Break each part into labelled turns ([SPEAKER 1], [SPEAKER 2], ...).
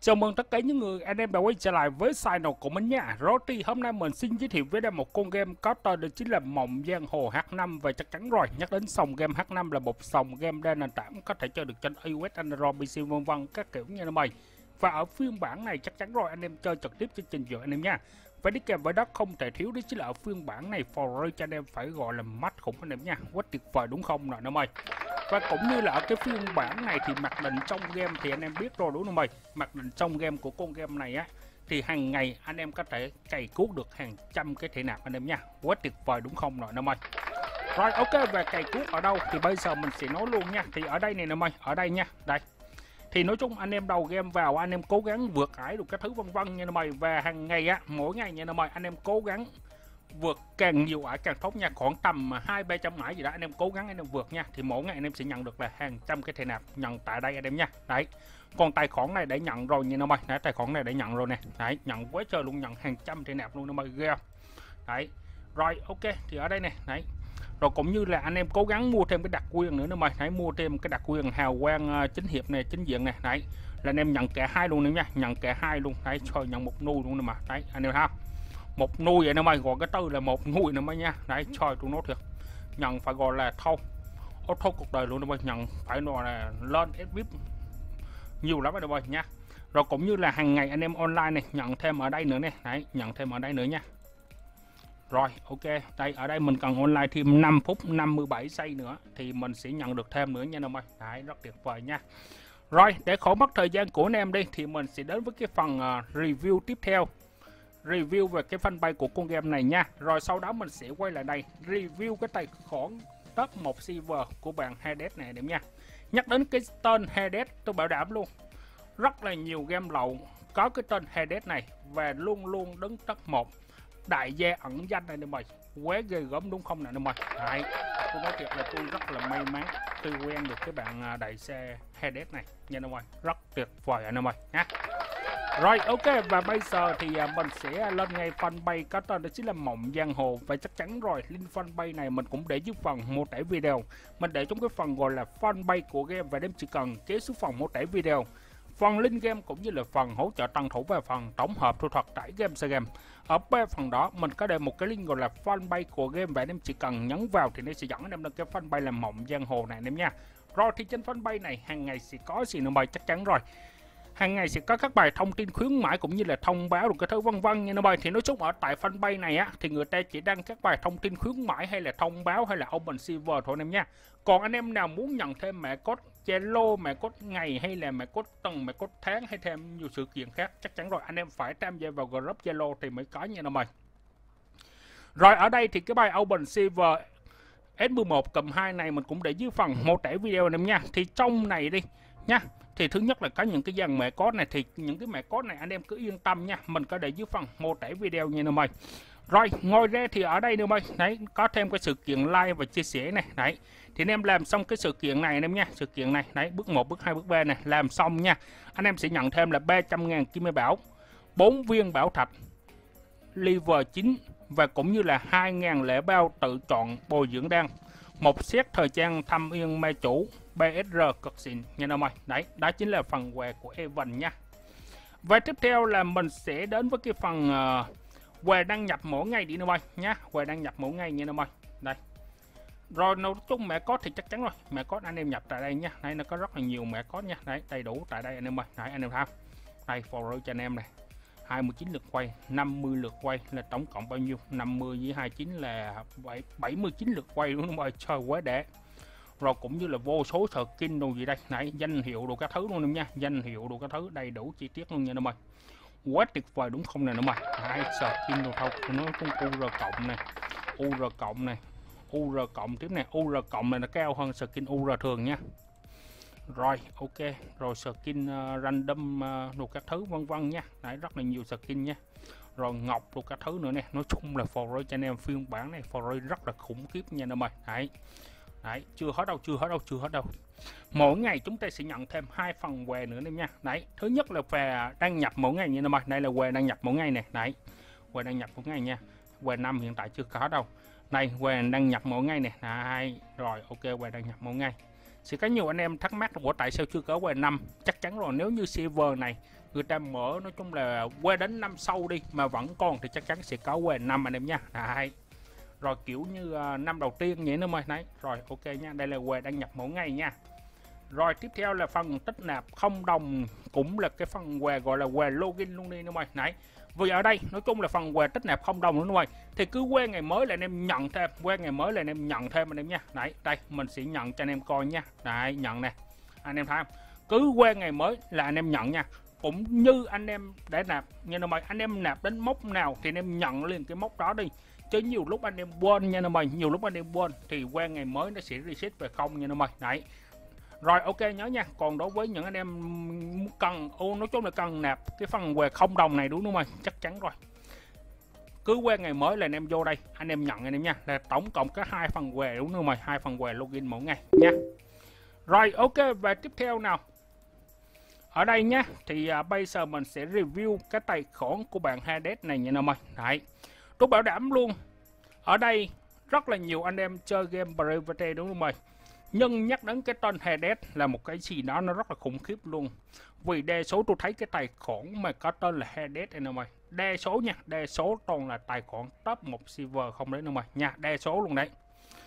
[SPEAKER 1] Chào mừng tất cả những người anh em đã quay trở lại với channel của mình nha. Rồi thì hôm nay mình xin giới thiệu với em một con game có tên đó chính là Mộng Giang Hồ H5. Và chắc chắn rồi, nhắc đến sòng game H5 là một sòng game đa nền tảng có thể chơi được trên iOS, Android, PC vân vân các kiểu như mày. Và ở phiên bản này chắc chắn rồi anh em chơi trực tiếp trên trình duyệt anh em nha. Và đi kèm với đó không thể thiếu đó chính là ở phiên bản này for cho anh em phải gọi là mắt khủng anh em nha. Quá tuyệt vời đúng không nào anh em ơi. Và cũng như là ở cái phiên bản này thì mặc định trong game thì anh em biết rồi đúng không ơi. Mặc định trong game của con game này á thì hàng ngày anh em có thể cày cuốc được hàng trăm cái thẻ nạp anh em nha. Quá tuyệt vời đúng không nào anh em ơi. Rồi ok, về cày cuốc ở đâu thì bây giờ mình sẽ nói luôn nha. Thì ở đây này anh em ơi, ở đây nha. Đây. Thì nói chung anh em đầu game vào anh em cố gắng vượt ải được các thứ vân vân nha anh em ơi. Và hàng ngày á, mỗi ngày nha anh em ơi, anh em cố gắng vượt càng nhiều ải càng tốt nha, khoảng tầm 200-300 ải gì đó anh em cố gắng anh em vượt nha, thì mỗi ngày anh em sẽ nhận được là hàng trăm cái thẻ nạp nhận tại đây anh em nha. Đấy, còn tài khoản này để nhận rồi nha anh em ơi, đấy, tài khoản này để nhận rồi nè, đấy, nhận quá trời luôn, nhận hàng trăm thẻ nạp luôn anh em ơi, ghê không? Đấy, rồi ok, thì ở đây nè, đấy, rồi cũng như là anh em cố gắng mua thêm cái đặc quyền nữa mà hãy mua thêm cái đặc quyền hào quang chính hiệp này, chính diện này, đấy, là anh em nhận cả hai luôn nữa nha, nhận cả hai luôn, đấy, trời, nhận một nuôi luôn nè mà, đấy, anh em thấy không? Một nuôi vậy nó mày gọi cái từ là một nuôi nữa mới nha. Đấy, trời tôi nói thiệt, nhận phải gọi là thâu thâu cuộc đời luôn đó mày, nhận phải nói là lên SVIP nhiều lắm đó mày nha. Rồi cũng như là hàng ngày anh em online này nhận thêm ở đây nữa nè, đấy, nhận thêm ở đây nữa nha. Rồi ok, đây ở đây mình cần online thêm 5 phút 57 giây nữa thì mình sẽ nhận được thêm nữa nha anh em ơi. Đấy, rất tuyệt vời nha. Rồi để khỏi mất thời gian của anh em đi thì mình sẽ đến với cái phần review tiếp theo, review về cái fanpage của con game này nha. Rồi sau đó mình sẽ quay lại đây review cái tài khoản top 1 server của bạn Hades này em nha. Nhắc đến cái tên Hades tôi bảo đảm luôn, rất là nhiều game lậu có cái tên Hades này và luôn luôn đứng top 1, đại gia ẩn danh này em ơi, quá ghê gớm đúng không nè em ơi. Đấy, tôi nói thiệt là tôi rất là may mắn khi quen được cái bạn đại xe Hades này nha em ơi, rất tuyệt vời anh em ơi nha. Rồi ok, và bây giờ thì mình sẽ lên ngay fanpage có tên đó chính là Mộng Giang Hồ. Và chắc chắn rồi, link fanpage này mình cũng để dưới phần mô tả video, mình để trong cái phần gọi là fanpage của game và em chỉ cần kéo xuống phần mô tả video, phần link game cũng như là phần hỗ trợ tân thủ và phần tổng hợp thủ thuật tải game xe game. Ở ba phần đó mình có để một cái link gọi là fanpage của game và em chỉ cần nhấn vào thì nó sẽ dẫn anh em lên cái fanpage là Mộng Giang Hồ này anh em nha. Rồi thì trên fanpage này hàng ngày sẽ có gì nữa mày, chắc chắn rồi, hàng ngày sẽ có các bài thông tin khuyến mãi cũng như là thông báo được cái thứ vân vân nha nó bay. Thì nói chung ở tại fanpage này á thì người ta chỉ đăng các bài thông tin khuyến mãi hay là thông báo hay là open server thôi anh em nha. Còn anh em nào muốn nhận thêm mã code Zalo, mã code ngày hay là mã code tuần, mã code tháng hay thêm nhiều sự kiện khác, chắc chắn rồi anh em phải tham gia vào group Zalo thì mới có nha nó mày. Rồi ở đây thì cái bài open server S11 cầm 2 này mình cũng để dưới phần mô tả video anh em nha. Thì trong này đi nha, thì thứ nhất là có những cái dàn mã code này, thì những cái mã code này anh em cứ yên tâm nha, mình có để dưới phần mô tả video nha anh em. Rồi ngoài ra thì ở đây anh em, đấy, có thêm cái sự kiện like và chia sẻ này, đấy, thì anh em làm xong cái sự kiện này anh em nha, sự kiện này, đấy, bước 1, bước 2, bước 3 này làm xong nha, anh em sẽ nhận thêm là 300.000 kim may bảo, 4 viên bảo thạch level 9 và cũng như là 2.000 lẻ bao tự chọn bồi dưỡng đan, một set thời gian thăm yên ma chủ BSR cực xịn nha anh em ơi. Đấy, đó chính là phần quà của Evan nha. Và tiếp theo là mình sẽ đến với cái phần quà đăng nhập mỗi ngày đi anh em ơi nhá, quà đăng nhập mỗi ngày nha anh em ơi. Đây. Rồi nói chung mẹ code thì chắc chắn rồi, mẹ code anh em nhập tại đây nha. Đây nó có rất là nhiều mẹ code nha. Đấy, đầy đủ tại đây anh em ơi. Đấy anh em thấy không? Đây for cho anh em này. 29 lượt quay, 50 lượt quay là tổng cộng bao nhiêu? 50 với 29 là 79 lượt quay luôn em ơi, trời quá đã. Rồi cũng như là vô số skin đồ gì đây, nãy danh hiệu đồ các thứ luôn em nha, danh hiệu đồ các thứ đầy đủ chi tiết luôn nha em ơi. Quá tuyệt vời đúng không nè em ơi. Hai skin đồ thôi, nó cũng UR cộng này, UR cộng này, UR cộng tiếp này, UR cộng này nó cao hơn skin UR thường nha. Rồi ok, rồi skin random đồ các thứ vân vân nha. Đấy, rất là nhiều skin nha. Rồi ngọc đồ các thứ nữa nè, nói chung là for cho anh em phiên bản này for rất là khủng khiếp nha anh em ơi. Đấy. Đấy, chưa hết đâu. Mỗi ngày chúng ta sẽ nhận thêm 2 phần quà nữa em nha. Đấy, thứ nhất là quà đăng nhập mỗi ngày nha em ơi. Đây là quà đăng nhập mỗi ngày nè. Đấy. Quà đăng nhập mỗi ngày nha. Quà 5 hiện tại chưa có đâu. Đây, quà đăng nhập mỗi ngày nè. Đấy, rồi ok, quà đăng nhập mỗi ngày. Sẽ có nhiều anh em thắc mắc là tại sao chưa có que 5. Chắc chắn rồi, nếu như server này người ta mở nói chung là qua đến năm sau đi mà vẫn còn thì chắc chắn sẽ có que 5 anh em nha. Đấy. Rồi kiểu như năm đầu tiên vậy nữa mày. Đấy. Rồi ok nha, đây là que đăng nhập mỗi ngày nha. Rồi tiếp theo là phần tích nạp không đồng, cũng là cái phần quà gọi là quà login luôn đi nữa mày. Nãy vì ở đây nói chung là phần quà tích nạp không đồng nữa mày, thì cứ qua ngày mới là anh em nhận thêm, qua ngày mới là anh em nhận thêm anh em nha. Đấy, đây mình sẽ nhận cho anh em coi nha. Đấy, nhận nè. Anh em thấy không? Cứ qua ngày mới là anh em nhận nha. Cũng như anh em để nạp nha mày, anh em nạp đến mốc nào thì anh em nhận liền cái mốc đó đi. Chứ nhiều lúc anh em quên nha mày, nhiều lúc anh em quên thì qua ngày mới nó sẽ reset về không nha mày. Đấy. Rồi ok nhớ nha, còn đối với những anh em cần nói chung là cần nạp cái phần quà không đồng này đúng không mày, chắc chắn rồi. Cứ qua ngày mới là anh em vô đây, anh em nhận anh em nha, là tổng cộng có 2 phần quà đúng không mày, 2 phần quà login mỗi ngày nha. Rồi ok, và tiếp theo nào. Ở đây nhá, thì bây giờ mình sẽ review cái tài khoản của bạn Hades này nha mày. Đấy. Tôi bảo đảm luôn, ở đây rất là nhiều anh em chơi game Brevity đúng không mày. Nhưng nhắc đến cái tên Hades là một cái gì đó nó rất là khủng khiếp luôn. Vì đa số tôi thấy cái tài khoản mà có tên là Hades này nè mày, đa số nha, đa số toàn là tài khoản top 1 server không đấy nè mày nha, đa số luôn đấy.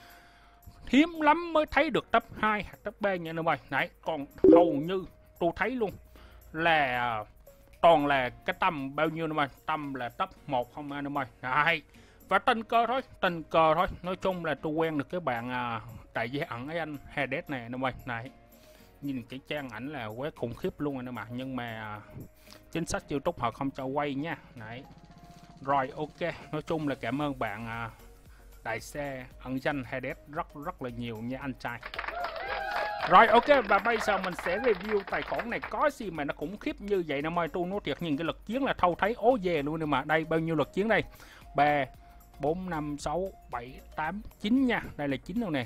[SPEAKER 1] Hiếm lắm mới thấy được top 2 hoặc top 3 nha nè mày. Đấy, còn hầu như tôi thấy luôn là toàn là cái tầm bao nhiêu nè mày, tầm là top 1 không nè mày. Đấy. Và tình cờ thôi, nói chung là tôi quen được cái bạn đại diện ẩn ấy anh Hades này nè mày. Này nhìn cái trang ảnh là quá khủng khiếp luôn anh em ạ, nhưng mà chính sách YouTube họ không cho quay nha. Đấy. Rồi ok, nói chung là cảm ơn bạn đại xe ẩn danh Hades rất là nhiều nha anh trai. Rồi ok, và bây giờ mình sẽ review tài khoản này có gì mà nó khủng khiếp như vậy nè mày. Tôi nói thiệt, nhìn cái lực chiến là thâu thấy ố về luôn nè mà. Đây bao nhiêu lực chiến đây, 3 4 5 6 7 8 9 nha, đây là 9 đâu nè.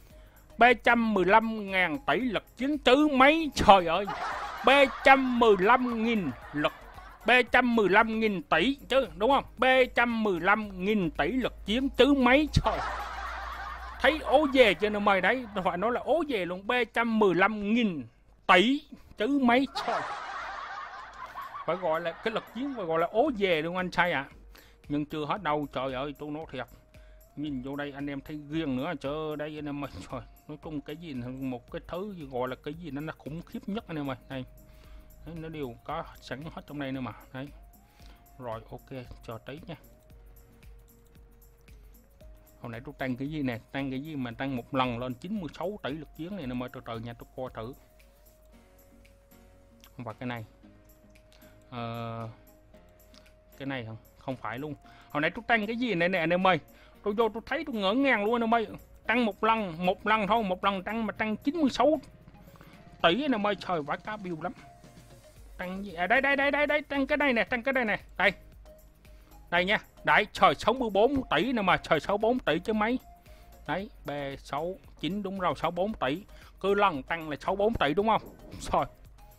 [SPEAKER 1] 315.000 tỷ lực chiến chứ mấy, trời ơi, 315.000 lực, 315.000 tỷ chứ đúng không, 315.000 tỷ lực chiến chứ mấy, trời, thấy ố về cho nên mày. Đấy, phải nói là ố về luôn, 315.000 tỷ chứ mấy, trời, phải gọi là cái lực chiến phải gọi là ố về luôn anh trai ạ. Nhưng chưa hết đâu, trời ơi, tôi nói thiệt, nhìn vô đây anh em thấy riêng nữa, trời đây anh em ơi, trời, nói chung cái gì một cái thứ gọi là cái gì nó khủng khiếp nhất anh em ơi. Đây đấy, nó đều có sẵn hết trong đây nữa mà. Đấy. Rồi ok, chờ tí nha. Hồi nãy tôi tăng cái gì nè, tăng cái gì mà tăng một lần lên 96 tỷ lực chiến này, nó mới từ từ nha, tôi coi thử. Và cái này cái này không phải luôn. Hồi nãy tôi tăng cái gì này nè anh em ơi, tôi vô tôi thấy tôi ngỡ ngàng luôn anh em ơi, tăng một lần thôi, một lần tăng mà tăng 96 tỷ anh em ơi, trời vãi cá biêu lắm. Tăng gì đây, tăng cái này nè, đây nha, đấy, trời 64 tỷ nè mà, trời 64 tỷ chứ mấy. Đấy, 369 đúng rồi, 64 tỷ, cứ lần tăng là 64 tỷ đúng không, rồi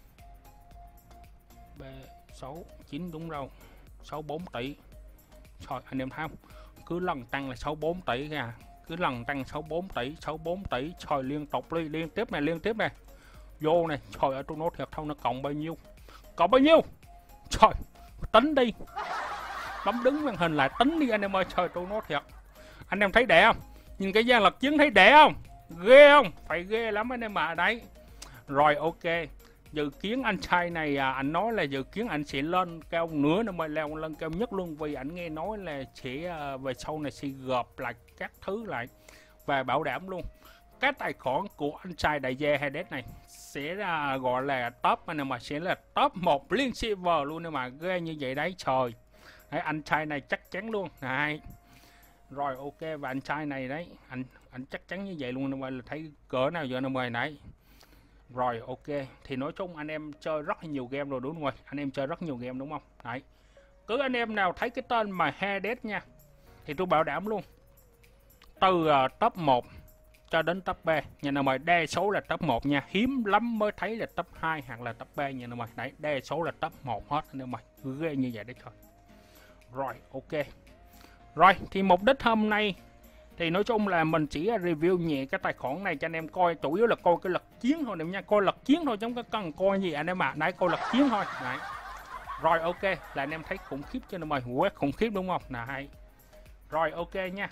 [SPEAKER 1] 369 đúng rồi, 64 tỷ. Rồi anh em thấy không, cứ lần tăng là 64 tỷ kìa, cứ lần tăng 64 tỷ, trời liên tục liên tiếp này, vô này, trời ơi tôi nói thiệt thôi, nó cộng bao nhiêu, trời, tính đi, bấm đứng màn hình lại tính đi anh em ơi, trời tôi nói thiệt, anh em thấy đẹp không, nhìn cái gian lực chiến thấy đẹp không, ghê không, phải ghê lắm anh em ạ. Đấy. Rồi ok, dự kiến anh trai này anh nói là dự kiến anh sẽ lên cao nữa, nó mới leo lên cao nhất luôn, vì anh nghe nói là sẽ về sau này sẽ gộp lại các thứ lại, và bảo đảm luôn cái tài khoản của anh trai đại gia Hades này sẽ gọi là top anh em, mà sẽ là top 1 liên server luôn, nhưng mà ghê như vậy đấy, trời. Đấy, anh trai này chắc chắn luôn này. Rồi ok, và anh trai này đấy, anh chắc chắn như vậy luôn, là thấy cỡ nào giờ nó mời nãy. Rồi ok, thì nói chung anh em chơi rất là nhiều game rồi đúng không? Anh em chơi rất nhiều game đúng không? Đấy. Cứ anh em nào thấy cái tên mà Hades nha, thì tôi bảo đảm luôn, từ top 1 cho đến top 3 nha nào mời, đa số là top 1 nha, hiếm lắm mới thấy là top 2 hoặc là top 3 nha nào mời. Đấy, đa số là top 1 hết anh em mời, ghê như vậy đấy thôi. Rồi ok. Rồi thì mục đích hôm nay Thì nói chung là mình chỉ review nhẹ cái tài khoản này cho anh em coi, chủ yếu là coi cái lật chiến thôi em nha, coi lật chiến thôi chứ không có cần coi gì anh em ạ. Đấy, coi lật chiến thôi. Đấy. Rồi ok, là anh em thấy khủng khiếp cho nên mày quét khủng khiếp đúng không? Này. Rồi ok nha.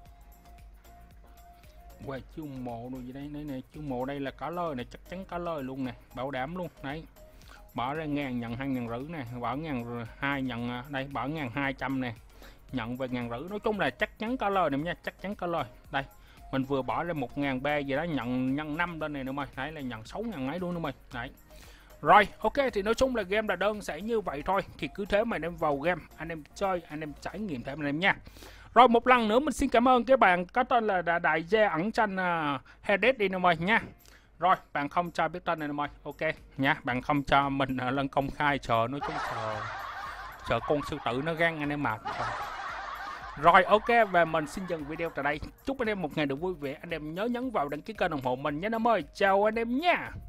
[SPEAKER 1] Quay chương mộ rồi gì đây, đây này, chương mộ đây là có lời này, chắc chắn có lời luôn nè, bảo đảm luôn. Đấy. Bỏ ra 1000 nhận 2.500 nè, bỏ 1.200 nhận đây, bỏ 1.200 nè. Nhận về 1.500, nói chung là chắc chắn có lời nè nha, chắc chắn có lời. Đây, mình vừa bỏ ra 1.300 gì đó, nhận nhân 5 lên này nữa mày. Đấy là nhận 6.000 ấy luôn nữa mày. Đấy. Rồi, ok, thì nói chung là game là đơn giản như vậy thôi. Thì cứ thế mà anh em vào game, anh em chơi, anh em trải nghiệm thêm anh em nha. Rồi một lần nữa mình xin cảm ơn cái bạn có tên là Đại Gia ẩn tranh Hades đi nè mày nha. Rồi, bạn không cho biết tên này nè mày. Ok nha, bạn không cho mình lên công khai, sợ nói chung sợ con sư tử nó gan anh em mà. Rồi ok, và mình xin dừng video tại đây. Chúc anh em một ngày được vui vẻ. Anh em nhớ nhấn vào đăng ký kênh ủng hộ mình nhé anh em ơi. Chào anh em nha.